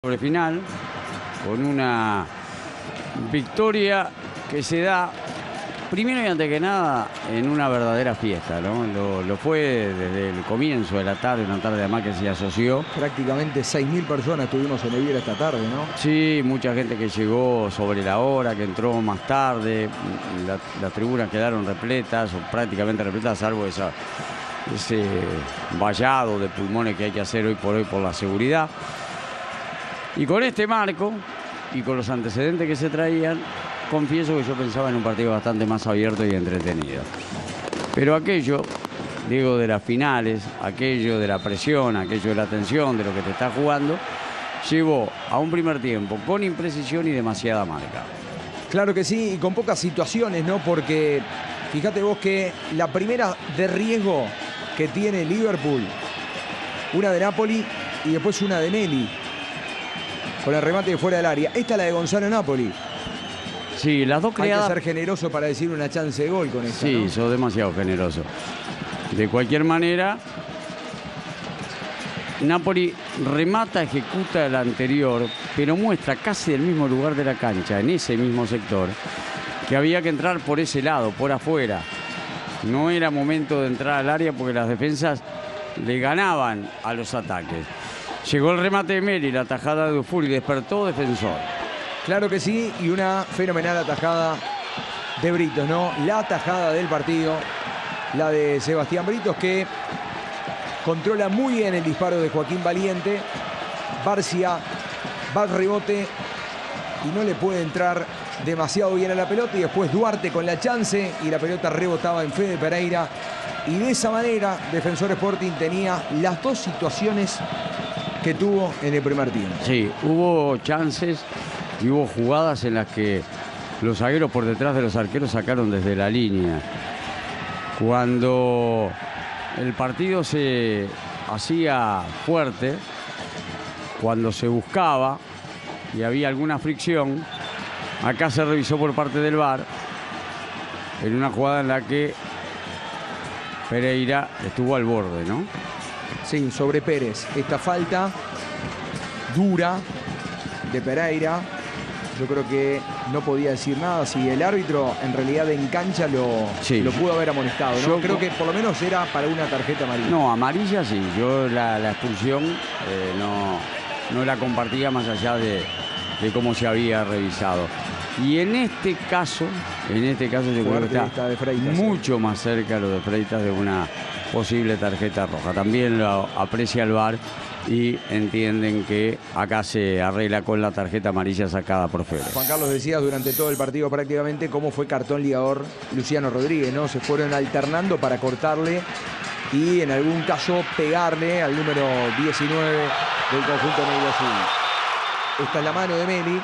Sobre final, con una victoria que se da, primero y antes que nada, en una verdadera fiesta, ¿no? Lo fue desde el comienzo de la tarde, una tarde además que se asoció. Prácticamente 6.000 personas estuvimos en Eviera esta tarde, ¿no? Sí, mucha gente que llegó sobre la hora, que entró más tarde, las tribunas quedaron repletas, o prácticamente repletas, salvo ese vallado de pulmones que hay que hacer hoy por la seguridad. Y con este marco y con los antecedentes que se traían, confieso que yo pensaba en un partido bastante más abierto y entretenido. Pero aquello, digo, de las finales, aquello de la presión, aquello de la tensión, de lo que te está jugando, llevó a un primer tiempo con imprecisión y demasiada marca. Claro que sí, y con pocas situaciones, ¿no? Porque fíjate vos que la primera de riesgo que tiene Liverpool, una de Napoli y después una de Meli, con el remate de fuera del área. Esta es la de Gonzalo Napoli. Sí, las dos creadas... Hay que ser generoso para decir una chance de gol con esta, Sí, ¿no? sos demasiado generoso. De cualquier manera, Napoli remata, ejecuta el anterior, pero muestra casi el mismo lugar de la cancha, en ese mismo sector, que había que entrar por ese lado, por afuera. No era momento de entrar al área porque las defensas le ganaban a los ataques. Llegó el remate de Meli, la tajada de Dufour y despertó defensor. Claro que sí, y una fenomenal atajada de Britos, ¿no? La atajada del partido, la de Sebastián Britos, que controla muy bien el disparo de Joaquín Valiente. Barcia va al rebote y no le puede entrar demasiado bien a la pelota, y después Duarte con la chance y la pelota rebotaba en Fede Pereira, y de esa manera Defensor Sporting tenía las dos situaciones que tuvo en el primer tiempo. Sí, hubo chances y hubo jugadas en las que los zagueros por detrás de los arqueros sacaron desde la línea. Cuando el partido se hacía fuerte, cuando se buscaba y había alguna fricción, acá se revisó por parte del VAR en una jugada en la que Pereira estuvo al borde, ¿no? Sí, sobre Pérez. Esta falta dura de Pereira, yo creo que no podía decir nada. Si el árbitro en realidad en cancha lo pudo haber amonestado, ¿no? Yo creo que por lo menos era para una tarjeta amarilla. No, amarilla sí. Yo la expulsión no la compartía más allá de cómo se había revisado. Y en este caso yo creo que está de Freitas, mucho más cerca lo de Freitas de una posible tarjeta roja. También lo aprecia el VAR y entienden que acá se arregla con la tarjeta amarilla sacada por Fede. Juan Carlos, decías durante todo el partido prácticamente cómo fue cartón ligador Luciano Rodríguez, ¿no? Se fueron alternando para cortarle y en algún caso pegarle al número 19 del conjunto negro azul. Esta es la mano de Meli.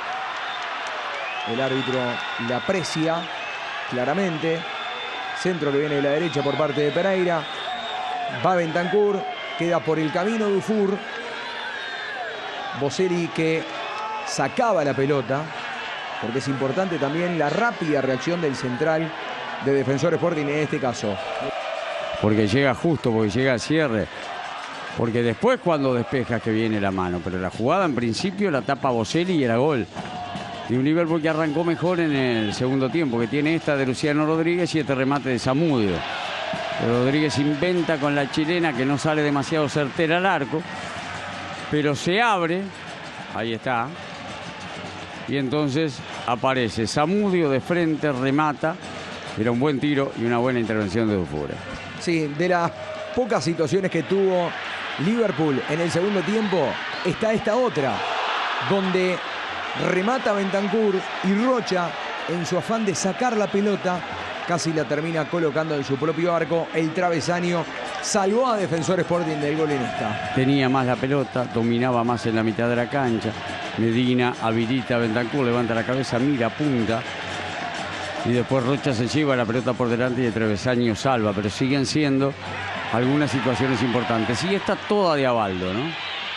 El árbitro la aprecia claramente. Centro que viene de la derecha por parte de Pereira. Va Bentancur, queda por el camino Dufour. Boselli que sacaba la pelota, porque es importante también la rápida reacción del central de Defensor Sporting en este caso. Porque llega justo, porque llega al cierre. Porque después cuando despeja que viene la mano. Pero la jugada en principio la tapa Boselli y era gol. Y un Liverpool que arrancó mejor en el segundo tiempo, que tiene esta de Luciano Rodríguez y este remate de Zamudio. Rodríguez inventa con la chilena que no sale demasiado certera al arco, pero se abre, ahí está, y entonces aparece Zamudio de frente, remata, era un buen tiro y una buena intervención de Dufour. Sí, de las pocas situaciones que tuvo Liverpool en el segundo tiempo, está esta otra, donde remata Bentancur y Rocha, en su afán de sacar la pelota, casi la termina colocando en su propio arco. El travesaño salvó a Defensor Sporting del gol en esta. Tenía más la pelota, dominaba más en la mitad de la cancha. Medina habilita a Bentancur, levanta la cabeza, mira, apunta. Y después Rocha se lleva la pelota por delante y el travesaño salva. Pero siguen siendo algunas situaciones importantes. Y está toda de Abaldo, ¿no?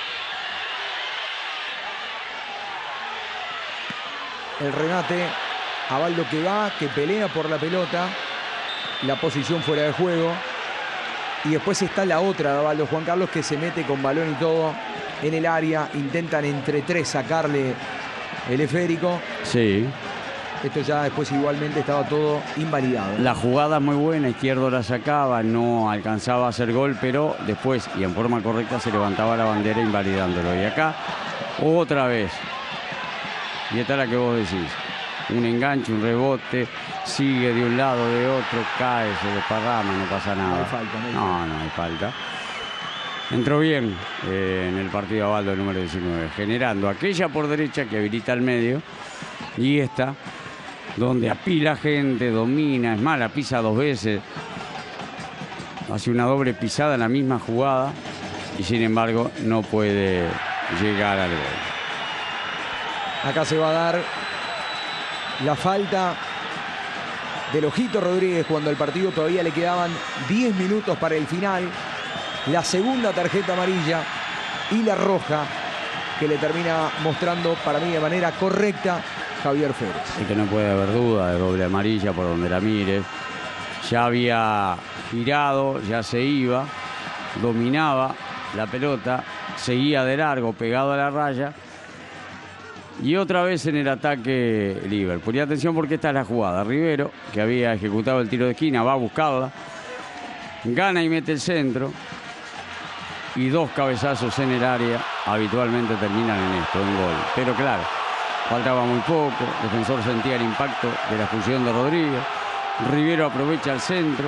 El remate, Abaldo que va, que pelea por la pelota, la posición fuera de juego. Y después está la otra de Abaldo, Juan Carlos, que se mete con balón y todo en el área, intentan entre tres sacarle el esférico. Sí. Esto ya después igualmente estaba todo invalidado. La jugada muy buena, Izquierdo la sacaba, no alcanzaba a hacer gol, pero después y en forma correcta se levantaba la bandera invalidándolo. Y acá otra vez, y esta es la que vos decís, un enganche, un rebote, sigue de un lado, de otro, cae, se desparrama, no pasa nada. No hay falta, no hay falta. Entró bien en el partido Abaldo, el número 19, generando aquella por derecha que habilita al medio y esta donde apila gente, domina, es más, la pisa dos veces, hace una doble pisada en la misma jugada y sin embargo no puede llegar al gol. Acá se va a dar la falta del Ojito Rodríguez cuando al partido todavía le quedaban 10 minutos para el final. La segunda tarjeta amarilla y la roja que le termina mostrando para mí de manera correcta Javier Férez. Y que no puede haber duda de doble amarilla por donde la mire. Ya había girado, ya se iba, dominaba la pelota, seguía de largo, pegado a la raya. Y otra vez en el ataque Liverpool. Y atención porque esta es la jugada. Rivero, que había ejecutado el tiro de esquina, va a buscarla. Gana y mete el centro. Y dos cabezazos en el área habitualmente terminan en esto, en gol. Pero claro, faltaba muy poco, el defensor sentía el impacto de la expulsión de Rodríguez. Rivero aprovecha el centro.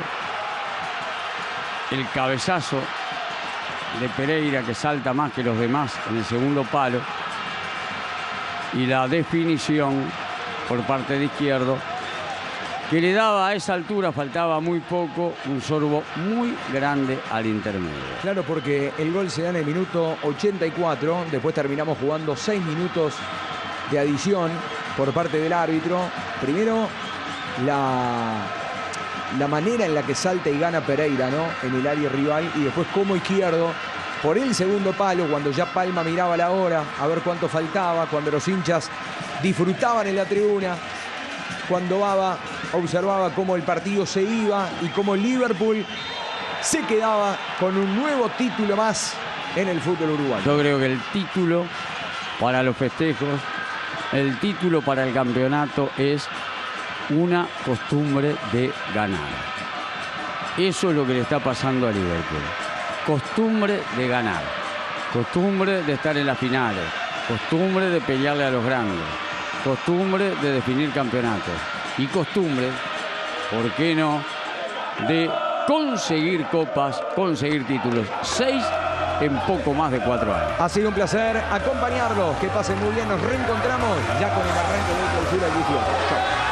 El cabezazo de Pereira que salta más que los demás en el segundo palo. Y la definición por parte de Izquierdo que le daba a esa altura, faltaba muy poco, un sorbo muy grande al intermedio. Claro, porque el gol se da en el minuto 84, después terminamos jugando 6 minutos de adición por parte del árbitro. Primero, la manera en la que salta y gana Pereira, ¿no?, en el área rival, y después como Izquierdo, por el segundo palo, cuando ya Palma miraba la hora, a ver cuánto faltaba, cuando los hinchas disfrutaban en la tribuna, cuando Baba observaba cómo el partido se iba y cómo Liverpool se quedaba con un nuevo título más en el fútbol uruguayo. Yo creo que el título para los festejos, el título para el campeonato es una costumbre de ganar. Eso es lo que le está pasando a Liverpool. Costumbre de ganar, costumbre de estar en las finales, costumbre de pelearle a los grandes, costumbre de definir campeonatos y costumbre, ¿por qué no?, de conseguir copas, conseguir títulos. 6 en poco más de 4 años. Ha sido un placer acompañarlos. Que pasen muy bien. Nos reencontramos ya con el arranque del Clausura 18. Chau.